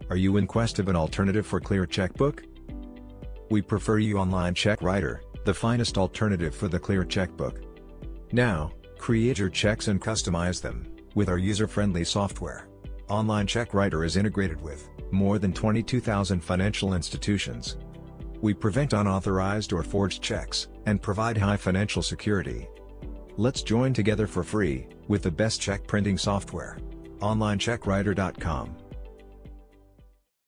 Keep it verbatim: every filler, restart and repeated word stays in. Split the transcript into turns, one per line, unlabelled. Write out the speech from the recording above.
Are you in quest of an alternative for Clear Checkbook? We prefer you Online Check Writer, the finest alternative for the Clear Checkbook. Now, create your checks and customize them with our user-friendly software. Online Check Writer is integrated with more than twenty-two thousand financial institutions. We prevent unauthorized or forged checks and provide high financial security. Let's join together for free with the best check printing software. online check writer dot com